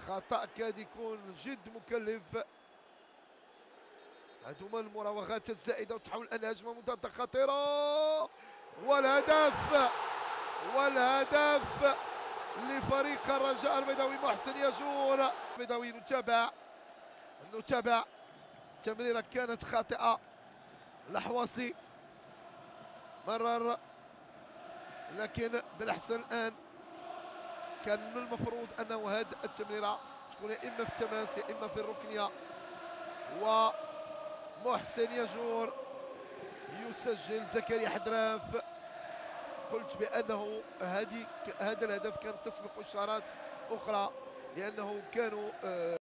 خطأ كاد يكون جد مكلف. هذوما المراوغات الزائده وتحول الان هجمه مضاده خطيره، والهدف لفريق الرجاء البيضاوي. محسن يجور البيضاوي. نتابع تمريره كانت خاطئه. الحواصلي مرر، لكن بالاحسن الان كان من المفروض انه هذه التمريره تكون يا اما في التماس يا اما في الركنيه. ومحسن يجور يسجل. زكريا حدراف قلت بانه هذا الهدف كان تسبق اشارات اخرى، لانه كانوا